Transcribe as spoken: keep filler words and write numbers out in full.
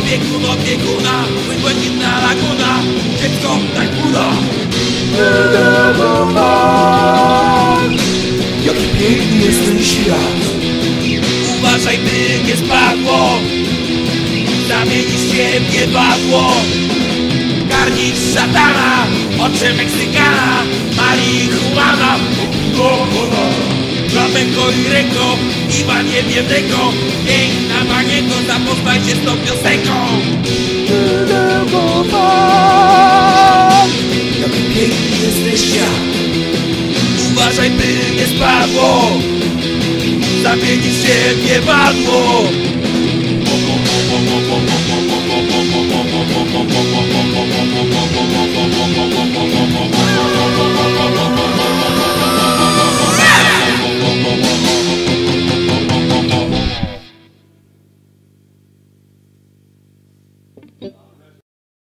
Opiekun opiekuna, błękitna laguna, dziecko tak uda. Jaki piękny jest ten świat. Uważaj, by nie spadło, zamienisz się w niebadło. Karnisz szatana, oczy Meksykana, marihuana, flamenco i ręką, i ma niewiernego, piękna maniego, zapoznaj się z tą piosenką. Jaki piękny jest ten świat. Uważaj, by nie spadło, zamienisz się w niebadło.